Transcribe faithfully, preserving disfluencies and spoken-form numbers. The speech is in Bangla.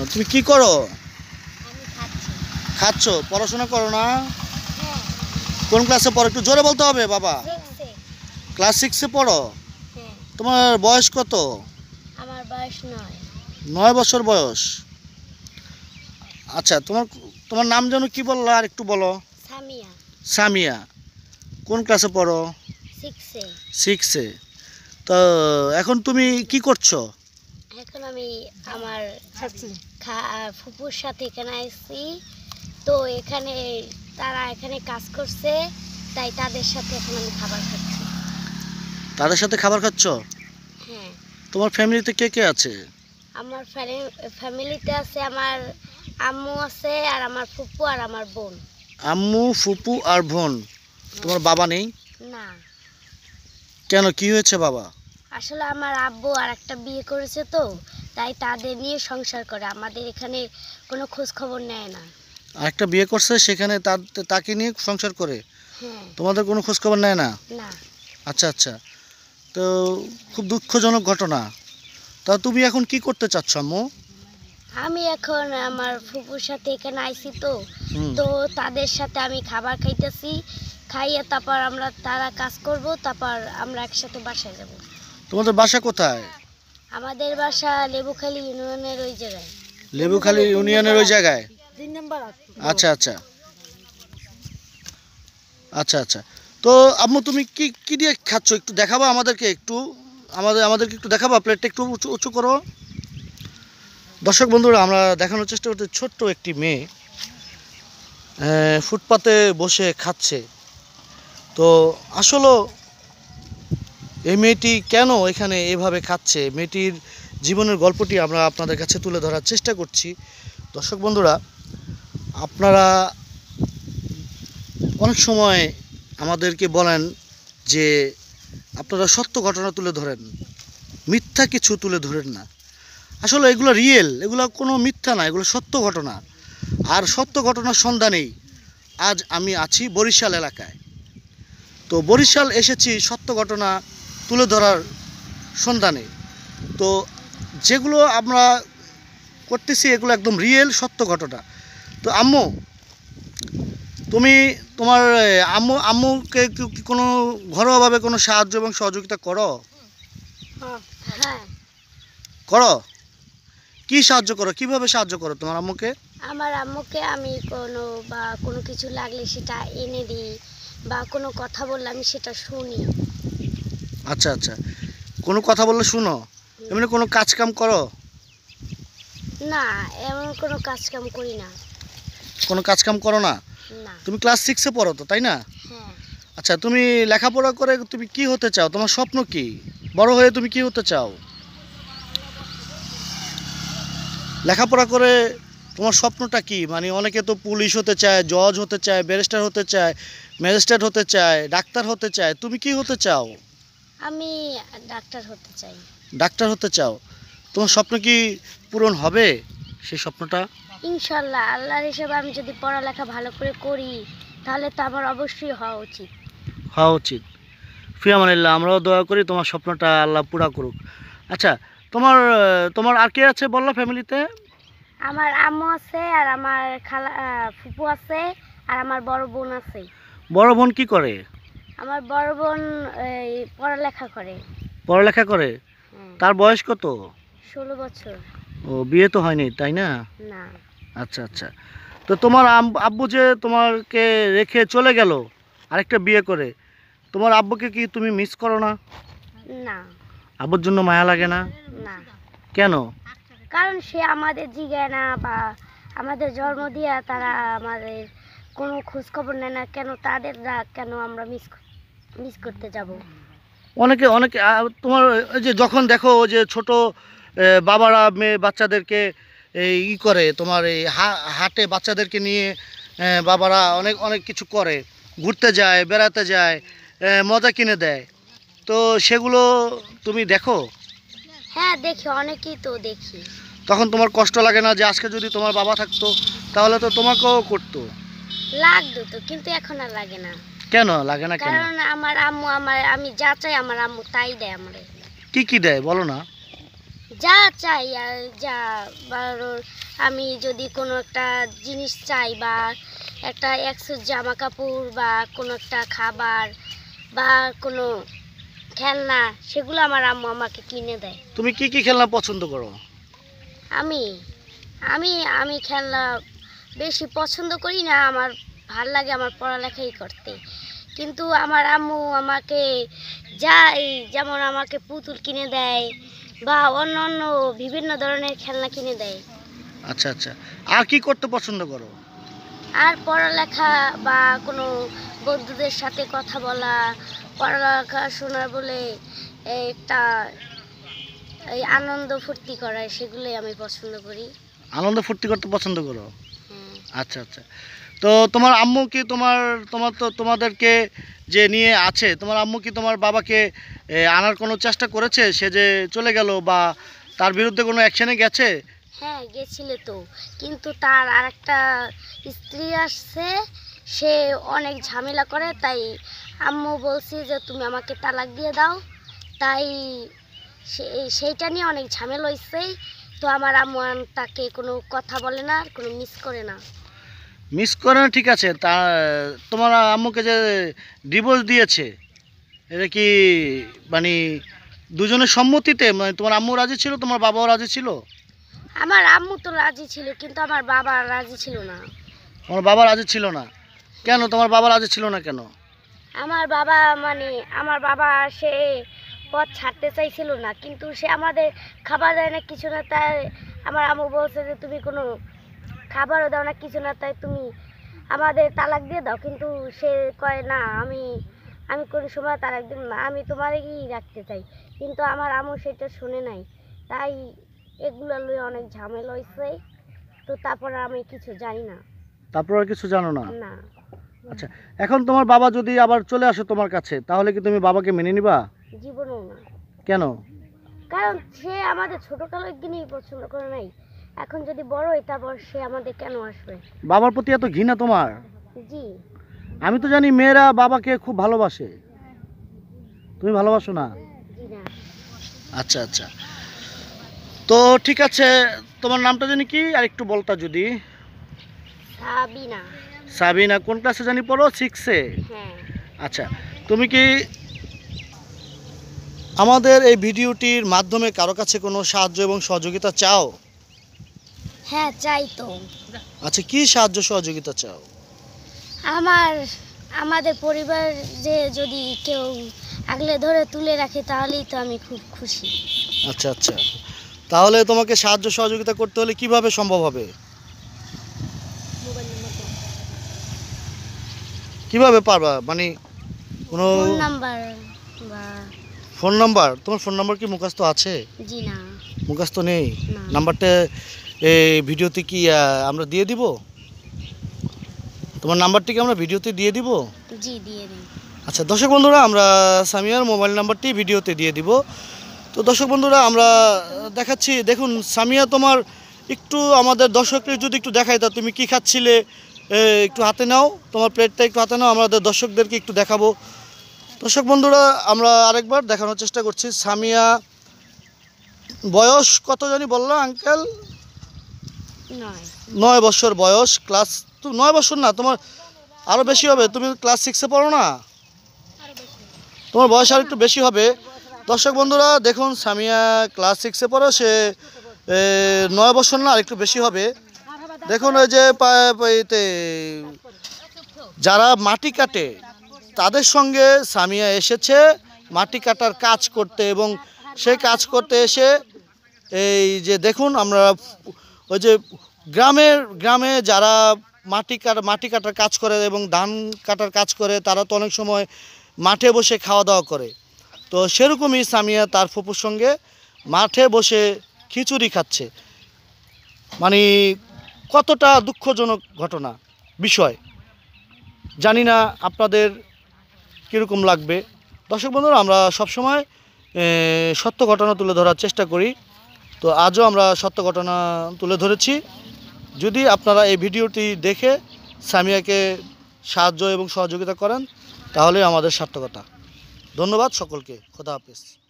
তুমি কি করো? আমি খাচ্ছি। খাচ্ছো? পড়াশোনা করো না? হ্যাঁ। কোন ক্লাসে পড়ো? একটু জোরে বলতে হবে বাবা। সিক্সে। ক্লাস সিক্সে পড়ো? হ্যাঁ। তোমার বয়স কত? আমার বয়স নয়। নয় বছর বয়স। আচ্ছা, তোমার তোমার নাম যেন কি বললো আর একটু বলো। সামিয়া। সামিয়া। কোন ক্লাসে পড়ো? সিক্সে। সিক্সে। তো এখন তুমি কি করছো? এখন আমি আমার ফুপুর সাথে এখানে আসছি, তো এখানে তারা এখানে কাজ করছে, তাই তাদের সাথে এখন আমি খাবার খাচ্ছি। তাদের সাথে খাবার খাচ্ছ? হ্যাঁ। তোমার ফ্যামিলিতে কে কে আছে? আমার ফ্যামিলিতে আছে আমার আম্মু আছে, আর আমার ফুপু আর আমার বোন। আম্মু, ফুপু আর বোন। তোমার বাবা নেই? না। কেন, কি হয়েছে বাবা? আসলে আমার আব্বু আর একটা বিয়ে করেছে, তো তাই তাদের নিয়ে সংসার করে, আমাদের এখানে কোনো খোঁজ খবর নেয় না। আর একটা বিয়ে করছে, সেখানে তার তাকে নিয়ে সংসার করে? হ্যাঁ। তোমাদের কোনো খোঁজ খবর নেয় না? না। আচ্ছা আচ্ছা, তো খুব দুঃখজনক ঘটনা। তা তুমি এখন কি করতে চাচ্ছ আম্মু? আমি এখন আমার ফুপুর সাথে এখানে আইছি, তো হুম। তো তাদের সাথে আমি খাবার খাইতেছি, খাইয়ে তারপর আমরা তারা কাজ করব, তারপর আমরা একসাথে বাসায় যাব। তোমাদের বাসা কোথায়? আমাদের বাসা লেবুখালী ইউনিয়নের ওই জায়গায়। লেবুখালী ইউনিয়নের ওই জায়গায়? তিন নম্বর। আচ্ছা আচ্ছা আচ্ছা আচ্ছা তো আম্মু তুমি কি কি দিয়ে খাচ্ছ একটু দেখাবা আমাদেরকে, একটু আমাদের আমাদেরকে একটু দেখাবা, প্লেটটা একটু উঁচু উঁচু করো। দর্শক বন্ধুরা, আমরা দেখানোর চেষ্টা করতে, ছোট্ট একটি মেয়ে ফুটপাতে বসে খাচ্ছে। তো আসলে এই মেয়েটি কেন এখানে এভাবে খাচ্ছে, মেয়েটির জীবনের গল্পটি আমরা আপনাদের কাছে তুলে ধরার চেষ্টা করছি। দর্শক বন্ধুরা, আপনারা অনেক সময় আমাদেরকে বলেন যে আপনারা সত্য ঘটনা তুলে ধরেন, মিথ্যা কিছু তুলে ধরেন না। আসলে এগুলো রিয়েল, এগুলো কোনো মিথ্যা না, এগুলো সত্য ঘটনা। আর সত্য ঘটনার সন্ধানেই আজ আমি আছি বরিশাল এলাকায়। তো বরিশাল এসেছি সত্য ঘটনা তুলে ধরার সন্ধানে। তো যেগুলো আমরা করতেছি এগুলো একদম রিয়েল সত্য ঘটনা। তো আম্মু, তুমি তোমার আম্মু আম্মুকে কি কোনো ঘরোয়াভাবে কোনো সাহায্য এবং সহযোগিতা করো? হ্যাঁ। করো? কি সাহায্য করো, কিভাবে সাহায্য করো তোমার আম্মুকে? আমার আম্মুকে আমি কোনো বা কোনো কিছু লাগলে সেটা এনে দিই, বা কোনো কথা বললে আমি সেটা শুনি। আচ্ছা আচ্ছা, কোনো কথা বললে শুনো? এমনি কোনো কাজ কাম করো? না, এমন কোনো কাজ কাম করি না। কোনো কাজ কাম করো না? না। তুমি ক্লাস সিক্সে পড়ো তো, তাই না? হ্যাঁ। আচ্ছা, তুমি লেখাপড়া করে তুমি কি হতে চাও? তোমার স্বপ্ন কি? বড় হয়ে তুমি কি হতে চাও? লেখাপড়া করে তোমার স্বপ্নটা কি? মানে অনেকে তো পুলিশ হতে চায়, জজ হতে চায়, ব্যারিস্টার হতে চায়, ম্যাজিস্ট্রেট হতে চায়, ডাক্তার হতে চায়। তুমি কি হতে চাও? আমি ডাক্তার হতে চাই। ডাক্তার হতে চাও? তোমার স্বপ্ন কি পূরণ হবে সেই স্বপ্নটা? ইনশাল্লাহ, আল্লাহর হিসেবে আমি যদি পড়ালেখা ভালো করে করি, তাহলে তো আমার অবশ্যই হওয়া উচিত। হওয়া উচিত। ফি আমানিল্লাহ, আমরাও দোয়া করি তোমার স্বপ্নটা আল্লাহ পুরা করুক। আচ্ছা, তোমার তোমার আর কে আছে বললো ফ্যামিলিতে? আমার আম্মু আছে, আর আমার খালা ফুপু আছে, আর আমার বড় বোন আছে। বড় বোন কি করে? আমার বড় বোন এই পড়ালেখা করে। পড়ালেখা করে? তার বয়স কত? ষোলো বছর। ও, বিয়ে তো হয়নি তাই না? না। আচ্ছা আচ্ছা, তো তোমার আব্বু যে তোমাকে রেখে চলে গেল আরেকটা বিয়ে করে, তোমার আব্বুকে কি তুমি মিস করো না? না। আব্বুর জন্য মায়া লাগে না? না। কেন? কারণ সে আমাদের জিগায় না, বা আমাদের জন্ম দিয়ে তারা আমাদের কোনো খোঁজ খবর নেয় না, কেন তাদের কেন আমরা মিস মিস করতে যাব? অনেকে অনেকে তোমার ওই যে যখন দেখো যে ছোট বাবারা মেয়ে বাচ্চাদেরকে এই ই করে, তোমার এই হাটে বাচ্চাদেরকে নিয়ে বাবারা অনেক অনেক কিছু করে, ঘুরতে যায়, বেড়াতে যায়, মজা কিনে দেয়, তো সেগুলো তুমি দেখো? হ্যাঁ দেখি, অনেকেই তো দেখি। তখন তোমার কষ্ট লাগে না যে আজকে যদি তোমার বাবা থাকতো তাহলে তো তোমাকেও করতো? লাগতো তো, কিন্তু এখন আর লাগে না। কেন লাগে না? কেন? কারণ আমার আম্মু আমার আমি যা চাই আমার আম্মু তাই দেয় আমারে। কি কি দেয় বলো না? যা চাই আর যা বারোর আমি যদি কোনো একটা জিনিস চাই বা একটা একশো জামা কাপড় বা কোনো একটা খাবার বা কোনো খেলনা, সেগুলো আমার আম্মু আমাকে কিনে দেয়। তুমি কি কি খেলনা পছন্দ করো? আমি আমি আমি খেলনা বেশি পছন্দ করি না, আমার ভাল লাগে আমার পড়ালেখাই করতে। কিন্তু আমার আম্মু আমাকে যা এই যেমন আমাকে পুতুল কিনে দেয় বা অন্য অন্য বিভিন্ন ধরনের খেলনা কিনে দেয়। আচ্ছা আচ্ছা, আর কি করতে পছন্দ করো? আর পড়ালেখা বা কোনো বন্ধুদের সাথে কথা বলা, পড়ালেখা শোনার বলে এই একটা এই আনন্দ ফুর্তি করা, সেগুলোই আমি পছন্দ করি। আনন্দ ফুর্তি করতে পছন্দ করো? হ্যাঁ। আচ্ছা আচ্ছা, তো তোমার আম্মু কি তোমার তোমার তো তোমাদেরকে যে নিয়ে আছে, তোমার আম্মু কি তোমার বাবাকে এ, আনার কোনো চেষ্টা করেছে? সে যে চলে গেল বা তার বিরুদ্ধে কোনো অ্যাকশনে গেছে? হ্যাঁ গেছিল তো, কিন্তু তার আরেকটা স্ত্রী আসছে, সে অনেক ঝামেলা করে, তাই আম্মু বলছি যে তুমি আমাকে তালাক দিয়ে দাও। তাই সে- সেইটা নিয়ে অনেক ঝামেলা হয়েছে। তো আমার আম্মু আর তাকে কোনো কথা বলে না, আর কোনো মিস করে না। মিস করে না, ঠিক আছে। তা তোমার আম্মুকে যে ডিভোর্স দিয়েছে, এটা কি মানে দুজনের সম্মতিতে, মানে তোমার আম্মু রাজি ছিল, তোমার বাবাও রাজি ছিল? আমার আম্মু তো রাজি ছিল, কিন্তু আমার বাবা রাজি ছিল না। তোমার বাবা রাজি ছিল না কেন? তোমার বাবা রাজি ছিল না কেন? আমার বাবা মানে আমার বাবা সে পথ ছাড়তে চাইছিল না, কিন্তু সে আমাদের খাবার দেয় না কিছু না, তাই আমার আম্মু বলছে যে তুমি কোনো খাবারও দাও না কিছু না, তাই তুমি আমাদের তালাক দিয়ে দাও। কিন্তু সে কয় না, আমি আমি কোনো সময় তালাক দিব না, আমি তোমারই রাখতে চাই। কিন্তু আমার আম্মু সেটা শুনে নাই, তাই এগুলো লয়ে অনেক ঝামেলা হয়েছে। তো তারপর আমি কিছু জানি না। তারপর আর কিছু জানো না? না, আচ্ছা, এখন তোমার বাবা যদি আবার চলে আসে তোমার কাছে, তাহলে কি তুমি বাবাকে মেনে নিবা? জীবনেও না। কেন? কারণ সে আমাদের ছোটকালের দিনেই পছন্দ করে নাই, এখন যদি বড় হয় তারপর সে আমাদের কেন আসবে? বাবার প্রতি এত ঘৃণা তোমার? জি। আমি তো জানি মেয়েরা বাবাকে খুব ভালোবাসে, তুমি ভালোবাসো না? জি না। আচ্ছা আচ্ছা, তো ঠিক আছে। তোমার নামটা জানি কি, আর একটু বলতা যদি। সাবিনা। সাবিনা, কোন ক্লাসে জানি পড়ো? সিক্সে? হ্যাঁ। আচ্ছা, তুমি কি আমাদের এই ভিডিওটির মাধ্যমে কারো কাছে কোনো সাহায্য এবং সহযোগিতা চাও? হ্যাঁ চাই তো। আচ্ছা, কি সাহায্য সহযোগিতা চাও? আমার আমাদের পরিবার যে যদি কেউ আগলে ধরে তুলে রাখে তাহলেই তো আমি খুব খুশি। আচ্ছা আচ্ছা, তাহলে তোমাকে সাহায্য সহযোগিতা করতে হলে কিভাবে সম্ভব হবে? মোবাইল নম্বর, কিভাবে পারবা, মানে কোনো ফোন নাম্বার বা ফোন নাম্বার? তোমার ফোন নাম্বার কি মুখস্থ আছে? জি না। মুখস্থ নেই? না। নাম্বারটা এই ভিডিওতে কি আহ, আমরা দিয়ে দিব? তোমার নাম্বারটি কি আমরা ভিডিওতে দিয়ে দিব? জি দিয়ে দিন। আচ্ছা দর্শক বন্ধুরা, আমরা সামিয়ার মোবাইল নাম্বারটি ভিডিওতে দিয়ে দিব। তো দর্শক বন্ধুরা, আমরা দেখাচ্ছি, দেখুন সামিয়া, তোমার একটু আমাদের দর্শকদের যদি একটু দেখাই, তা তুমি কি খাচ্ছিলে, এ, একটু হাতে নাও, তোমার প্লেটটা একটু হাতে নাও, আমাদের দর্শকদেরকে একটু দেখাবো। দর্শক বন্ধুরা, আমরা আরেকবার দেখানোর চেষ্টা করছি। সামিয়া বয়স কত জানি বললো আঙ্কেল? নয়। নয় বছর বয়স। ক্লাস তো নয় বছর না, তোমার আরও বেশি হবে, তুমি ক্লাস সিক্সে পড়ো না? তোমার বয়স আর একটু বেশি হবে। দর্শক বন্ধুরা দেখুন, সামিয়া ক্লাস সিক্সে পড়ে, সে এ, নয় বছর না, আর একটু বেশি হবে। দেখুন ওই যে পা- পা- এতে যারা মাটি কাটে তাদের সঙ্গে সামিয়া এসেছে মাটি কাটার কাজ করতে, এবং সেই কাজ করতে এসে এই যে দেখুন, আমরা ওই যে গ্রামের গ্রামে যারা মাটি কাটা মাটি কাটার কাজ করে এবং ধান কাটার কাজ করে, তারা তো অনেক সময় মাঠে বসে খাওয়া দাওয়া করে। তো সেরকমই সামিয়া তার ফুপুর সঙ্গে মাঠে বসে খিচুড়ি খাচ্ছে। মানে কতটা দুঃখজনক ঘটনা, বিষয় জানি না আপনাদের কীরকম লাগবে। দর্শক বন্ধুরা, আমরা সবসময় এ, সত্য ঘটনা তুলে ধরার চেষ্টা করি। তো আজও আমরা সত্য ঘটনা তুলে ধরেছি। যদি আপনারা এই ভিডিওটি দেখে সামিয়াকে সাহায্য এবং সহযোগিতা করেন, তাহলে আমাদের সার্থকতা। ধন্যবাদ সকলকে, খোদা হাফেজ।